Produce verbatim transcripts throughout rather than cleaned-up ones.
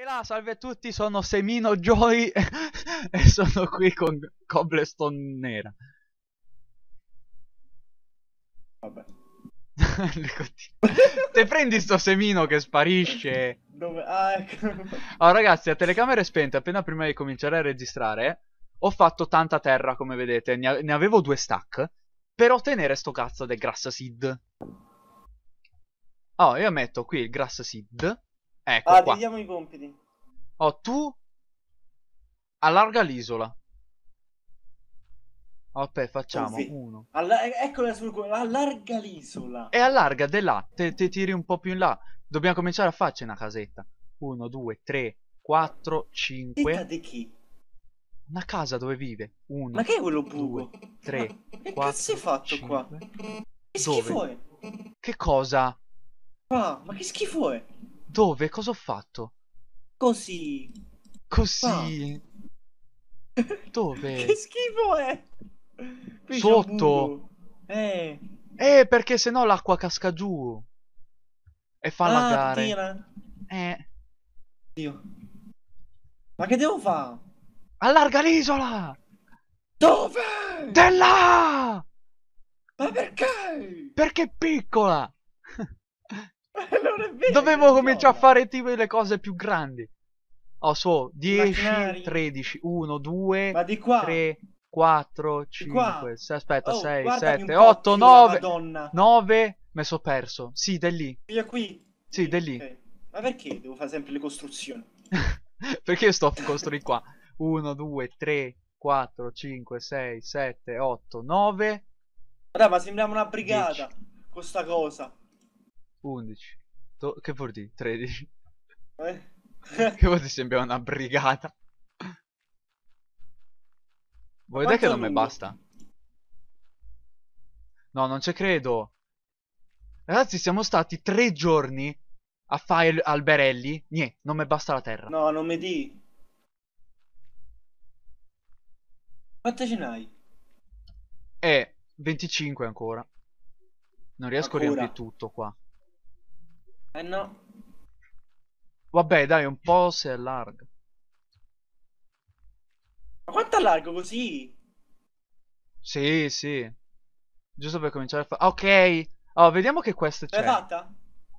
E là, salve a tutti, sono Semino Joy e sono qui con Cobblestone Nera. Vabbè. Te prendi sto semino che sparisce. Dove? Ah, ecco. Allora ragazzi, a telecamere spente, appena prima di cominciare a registrare, ho fatto tanta terra come vedete, ne, ne avevo due stack, per ottenere sto cazzo del grass seed. Oh, io metto qui il grass seed, ecco Ah, qua. dividiamo i compiti. Oh, tu allarga l'isola. Ok, facciamo Dove? uno. Alla... Eccola sul... Allarga l'isola. E allarga di là, te, te tiri un po' più in là. Dobbiamo cominciare a farci una casetta. uno, due, tre, quattro, Detta cinque. di chi? Una casa dove vive. Ma uno, che è quello due, buco? tre, Che cazzo quattro, hai fatto qua? cinque. Che schifo Dove? è? Che cosa? Qua, ma che schifo è? Dove? Cosa ho fatto? Così. Qua. Così. Dove? Che schifo è? Qui c'è un Sotto. buco. Eh. Eh, perché sennò l'acqua casca giù. E fa Ah, laggare. puttana. Eh. Dio. Ma che devo fare? Allarga l'isola! Dove? De là! Ma perché? Perché è piccola! Non è vero, Dovevo che cominciare a idiota. fare tipo le cose più grandi. Oh, so, dieci, Macchinari. tredici, uno, due, Ma di qua, tre, quattro, di qua. cinque, sei, aspetta, Oh, sei, guardami un sette, po' otto, più la nove, Madonna. nove, mi sono perso. Sì, da lì. Io qui. Sì, da lì. Ok. Ma perché devo fare sempre le costruzioni? Perché io sto costruendo qua. uno, due, tre, quattro, cinque, sei, sette, otto, nove, Guarda, ma sembriamo una dieci, brigata con sta cosa. undici. Do- che vuol dire? tredici. Eh? Che vuol dire sembra una brigata? Ma Vuoi vedere che quanto è non mi lungo? basta? No, non ci credo. Ragazzi, siamo stati tre giorni a fare alberelli. Niente, non mi basta la terra. No, non mi di. Quante ce n'hai? E venticinque ancora. Non riesco a riempire Ancora? tutto qua. Eh no. Vabbè, dai, un po' si allarga. Ma quanto è largo così? Sì, sì. Giusto per cominciare a fare... Ok. Oh, vediamo che queste L'hai c'è. fatta?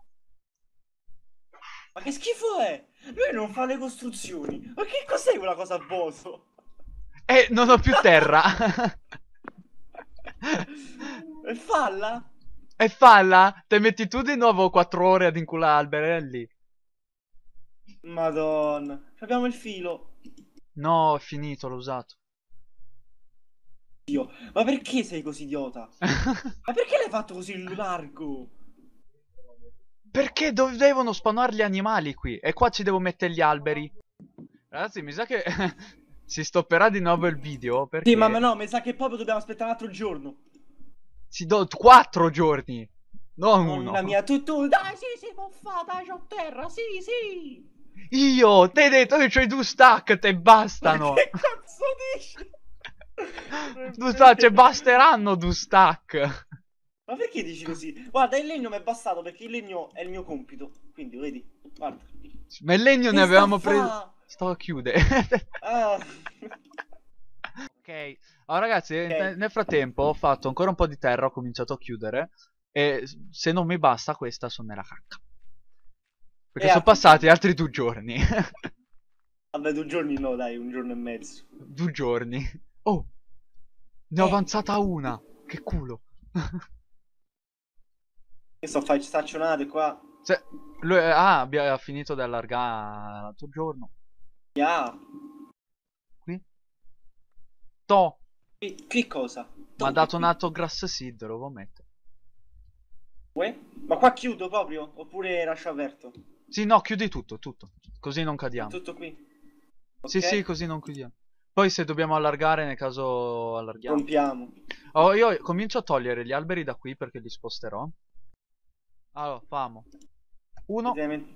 Ma che schifo è? Lui non fa le costruzioni. Ma che cos'è quella cosa a vuoto? Eh, non ho più terra. E falla? E falla? Te metti tu di nuovo quattro ore ad inculare alberelli. Madonna. Abbiamo il filo. No, è finito, l'ho usato. Dio. Ma perché sei così idiota? Ma perché l'hai fatto così largo? Perché devono spawnare gli animali qui? E qua ci devo mettere gli alberi. Ragazzi, mi sa che si stopperà di nuovo il video Sì, ma perché no, mi sa che proprio dobbiamo aspettare un altro giorno. si do quattro giorni, non uno. Nonna mia, tu, tu, dai, sì, sì, può fare, dai, c'ho terra, sì, sì. Io, te hai detto che c'hai due stack, te Ma bastano. che cazzo dici? Non è Due stack, vero. ce basteranno due stack. Ma perché dici così? Guarda, il legno mi è bastato perché il legno è il mio compito. Quindi, vedi, guarda. Ma il legno ne Che sta a avevamo preso. fa? Sto a chiudere. Ah. Ok, allora ragazzi, Ok. nel frattempo ho fatto ancora un po' di terra, ho cominciato a chiudere. E se non mi basta, questa sono nella cacca. Perché E sono altri passati giorni. altri due giorni. Vabbè, due giorni no, dai, un giorno e mezzo. Due giorni. Oh, ne ho Eh, avanzata una. Che culo. che sto a fare staccionate qua. Se, lui, ah, abbia finito di allargare l'altro giorno. Yeah. Qui. To. Qui, qui cosa? Mi ha Dove dato un qui? altro grass seed, lo devo mettere. Uè? Ma qua chiudo proprio? Oppure lascio aperto? Sì, no, chiudi tutto, tutto. Così non È cadiamo. tutto qui. Sì, sì, Ok? così non chiudiamo. Poi se dobbiamo allargare, nel caso allarghiamo. Rompiamo. Oh, io comincio a togliere gli alberi da qui perché li sposterò. Allora, famo. Uno, Effettivamente.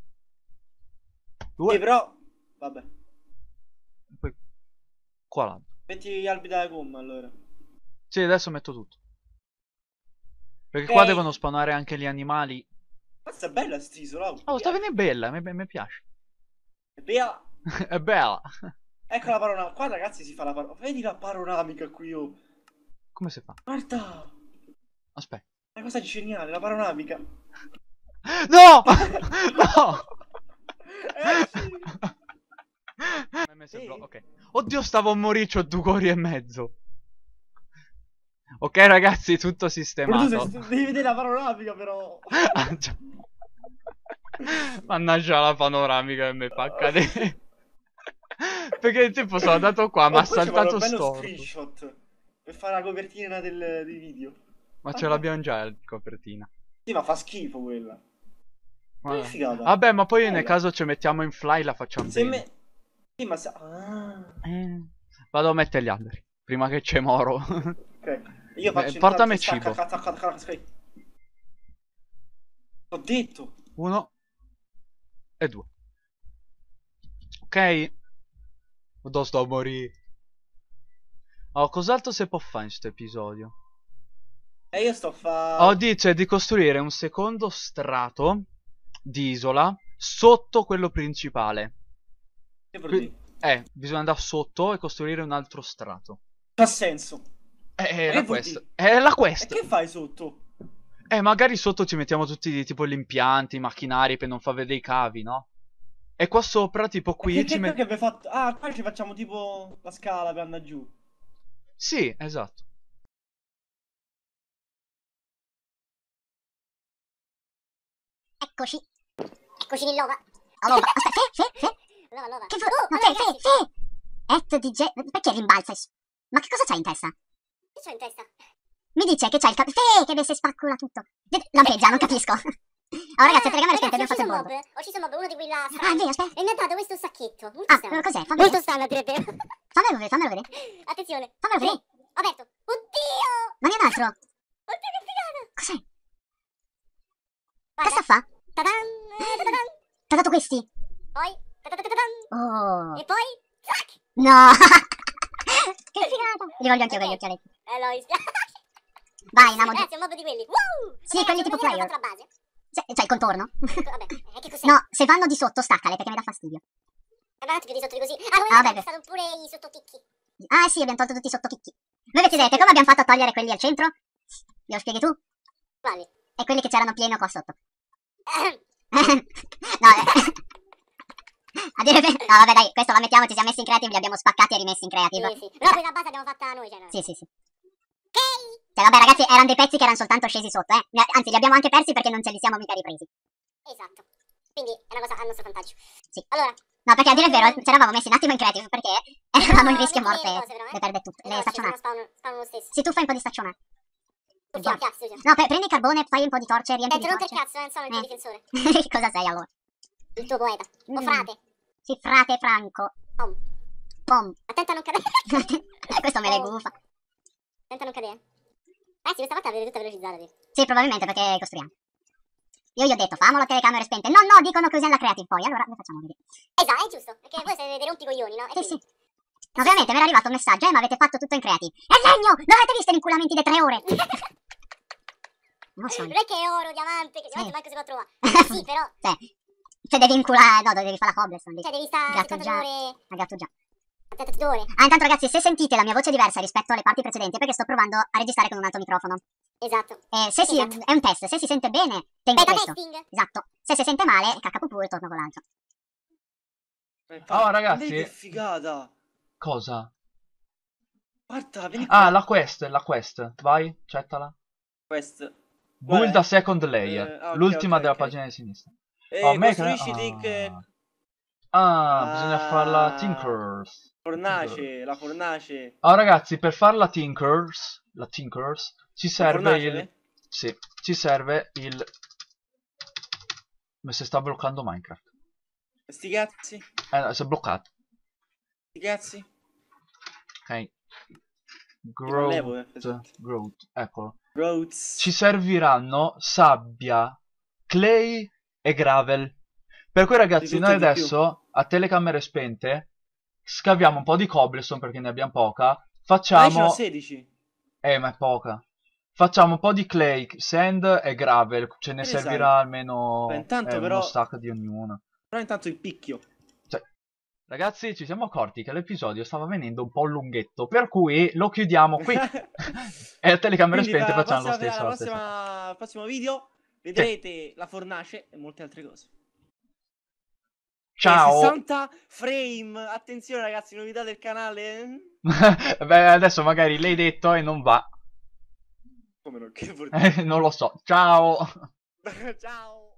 Sì, due, però... Vabbè. e poi qua l'altro. Metti gli albi da gomma allora. Sì, adesso metto tutto. Perché qua devono Ok. spawnare anche gli animali. Questa è bella st'isola. Oh, Oh, mi sta piace. venendo bella, mi, mi piace. Bea. È bella. Ecco la panoramica. Qua ragazzi si fa la panoramica. Vedi la panoramica qui, oh. Come si fa? Guarda. Aspetta. Una cosa geniale, la panoramica. No! No! Eh sì. Mi hai messo il Sì. blocco, ok. Oddio, stavo a morire, c'ho due cuori e mezzo. Ok ragazzi, tutto Però tu sistemato. sei- devi vedere la panoramica però. Ah, già. Mannaggia la panoramica che mi fa cadere. Perché tipo sono andato qua, Oh, mi ha poi ci vuole un saltato bello storto. screenshot per fare la copertina del, dei video. Ma ce l'abbiamo già la copertina. Sì, ma fa schifo quella. Ma è Vabbè. figata. Vabbè, ma poi nel Bella. caso ci mettiamo in fly la facciamo Se bene. me... Sì, ma se... Ah. Eh, vado a mettere gli alberi. Prima che c'è moro. Ok. Io Beh, faccio portami intanto cibo. stacca, stacca, stacca, stacca. Ho detto. Uno. E due. Ok. Dove sto a morire? Oh, cos'altro si può fare in questo episodio? E io sto a fare... Oh, dice di costruire un secondo strato di isola sotto quello principale. Che vuol Qui- dire? eh, bisogna andare sotto e costruire un altro strato. Ha senso. Eh, è Ma la che vuol quest. dire? È la E quest. che fai sotto? Eh, magari sotto ci mettiamo tutti tipo gli impianti, i macchinari per non far vedere i cavi, no? E qua sopra, tipo qui, Che, ci che, mettiamo... che abbiamo fatto? Ah, qua ci facciamo tipo la scala per andare giù. Sì, esatto. Eccoci. Eccoci Nillova. Allora, aspetta, fe, fe, fe. Lova, lova. Che fu... Oh, no, allora, fe, fe, ragazzi, fe. Et di ge... Perché rimbalza? Ma che cosa c'hai in testa? che c'ho in testa? Mi dice che c'hai il cap... Fe, che si spaccola tutto. De- Lampeggia, non capisco. Oh ragazzi, a telecamere spente abbiamo fatto il mob. bordo. Ho ucciso un mob, uno di quelli là Ah, strani. vero, aspetta. E mi ha dato questo sacchetto. Molto Ah, strano. cos'è? Fammi Molto vedere. strano, a dire il vero. Fammelo vedere, fammelo vedere. Attenzione. Fammelo vedere. Sì, ho aperto. Oddio! Ma ne è un altro. Oddio, che figata! Cos'è? Guarda. Cosa fa? Tadan, eh, tadan. Ti ha dato questi? Poi, tatatatatatan. Oh. E poi, zac! No. Che figata. Li voglio anch'io Ok. con gli occhialetti. Eh, no, mi spiace. Vai, andiamo giù. Ragazzi, è un mob di quelli. Wow! Sì, quelli tipo player. player. La base. Cioè, cioè, il contorno. Vabbè, eh, che cos'è? No, se vanno di sotto, staccale perché mi dà fastidio. Eh, ma ti di sotto di così. Ah, come Ah, ah, vabbè. stato pure i sottopicchi. Ah sì, abbiamo tolto tutti i sottochicchi. Voi vi chiedete come abbiamo fatto a togliere quelli al centro? Glielo spieghi tu? Quali? E quelli che c'erano pieno qua sotto. Ahem. No, eh. A dire ver- no, vabbè, dai, questo la mettiamo, ci siamo messi in creative, li abbiamo spaccati e rimessi in creative. Sì, sì. Però quella base l'abbiamo fatta noi, cioè. no. Sì, sì, sì. Ok. Cioè, vabbè, ragazzi, erano dei pezzi che erano soltanto scesi sotto, eh. Ne- Anzi, li abbiamo anche persi perché non ce li siamo mica ripresi. Esatto. Quindi è una cosa a nostro vantaggio. Sì. Allora, No, perché a dire il vero, ci eravamo messi un attimo in creative perché eravamo in no, rischio metti morte le cose, però, eh. di perdere tutto. eh, Le no, ci staccionate. sono spawn, spawn lo stesso. Sì, tu fai un po' di staccionate. Usiamo, piazza, usiamo. No, pre- prendi il carbone, fai un po' di torce, riempi Senti, di non per torce. cazzo, eh, non sono il tuo Eh. difensore. Cosa sei allora? Il tuo poeta. O Mm. frate. Sì, frate Franco. Pom. Pom. Attenta a non cadere. Questo me le Oh. gufa. Attenta a non cadere. Ragazzi, questa volta avete tutta velocizzata. Sì. Sì, probabilmente perché costruiamo. Io gli ho detto, famolo a telecamere spente. No, no, dicono che usiamo la creative poi. Allora, lo facciamo vedere. Esatto, è giusto. Perché voi siete dei rompicoglioni, no? E Sì, sì. quindi- Ovviamente mi era arrivato un messaggio, eh, ma avete fatto tutto in creative. È legno! Non avete visto gli inculamenti di tre ore? Non lo so. Non è che è oro, diamante, che Sì. diamante manco si può trovare. Eh, sì, però. Cioè, cioè devi inculare, no, devi fare la cobblestone lì. Cioè, devi stare Gatto settanta già. ore. Ha gatto già. settanta ore. Ah, intanto ragazzi, se sentite la mia voce diversa rispetto alle parti precedenti è perché sto provando a registrare con un altro microfono. Esatto. E se si, Esatto. è un test, se si sente bene, tengo Beta questo. testing. Esatto. Se si sente male, cacca pupù e torno con l'altro. Eh, Oh, ragazzi. Vedi che figata. Cosa? Guarda, vieni qua. Ah, la quest, la quest. Vai, accettala. Quest. Build Qual è? a second layer. Eh, ah, ok, L'ultima ok, della ok. pagina di sinistra. E Oh, me cre- costruisci che... Ah, ah, bisogna farla Ah. Tinkers. Fornace, la fornace. Oh, ragazzi, per farla Tinkers, la Tinkers, ci La serve fornace, il... eh? Sì, ci serve il... Ma si sta bloccando Minecraft. Sti cazzi? Eh, no, si è bloccato. Sti cazzi? Ok. non levo, eh, Growth, esatto. growth, eccolo. Roads. Ci serviranno sabbia, clay e gravel. Per cui ragazzi, Di tutto noi e di adesso a telecamere spente scaviamo un po' di cobblestone perché ne abbiamo poca. Ah, io ce n'ho Facciamo... sedici. Eh, ma è poca. Facciamo un po' di clay, sand e gravel. Ce ne Che ne servirà almeno Beh, intanto eh, però- uno stack di ognuno. Però intanto il picchio. Cioè, Ragazzi, ci siamo accorti che l'episodio stava venendo un po' lunghetto, per cui lo chiudiamo qui. E a telecamere Quindi spente la facciamo lo prossima- stesso. alla la stessa. prossima- al prossimo video vedrete la fornace e molte altre cose. Ciao! E sessanta frame, attenzione ragazzi, novità del canale. Beh, adesso magari l'hai detto e non va. Come non, che vuol dire? Eh, non lo so. Ciao! Ciao.